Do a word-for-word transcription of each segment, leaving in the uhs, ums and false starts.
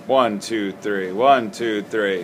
One, two, three. One, two, three.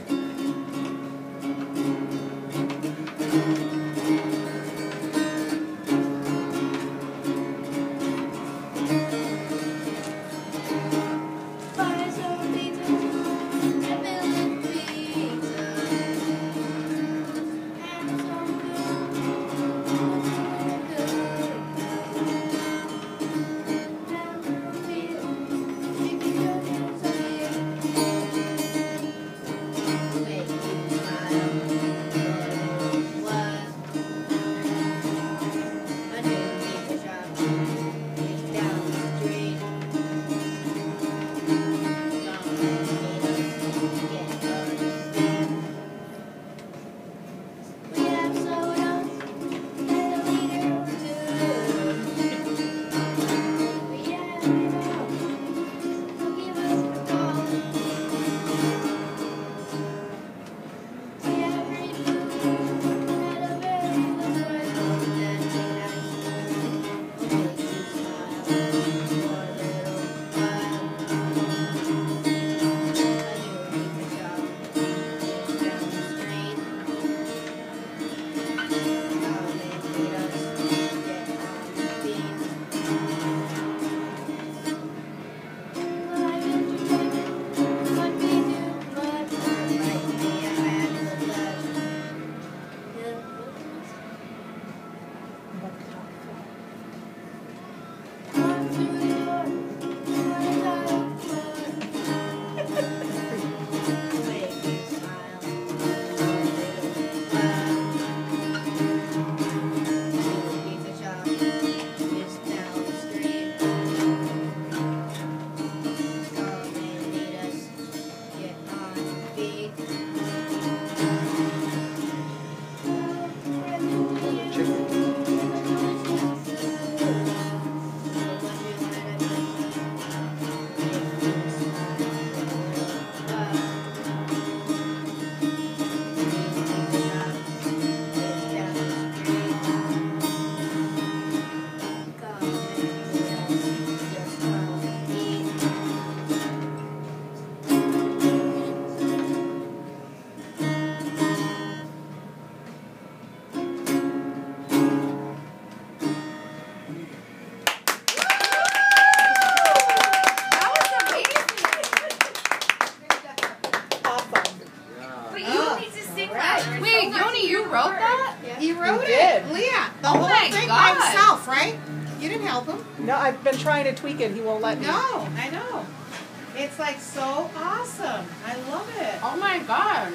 Wait, Yoni, you wrote that? He wrote He it. did. Leah, the Oh whole my thing God. by himself, right? You didn't help him. No, I've been trying to tweak it. He won't let me. No, I know. It's like so awesome. I love it. Oh my god.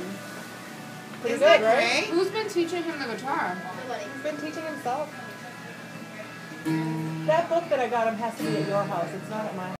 Pretty Isn't good, that right? great? Who's been teaching him the guitar? He's been teaching himself. That book that I got him has to be at your house. It's not at mine.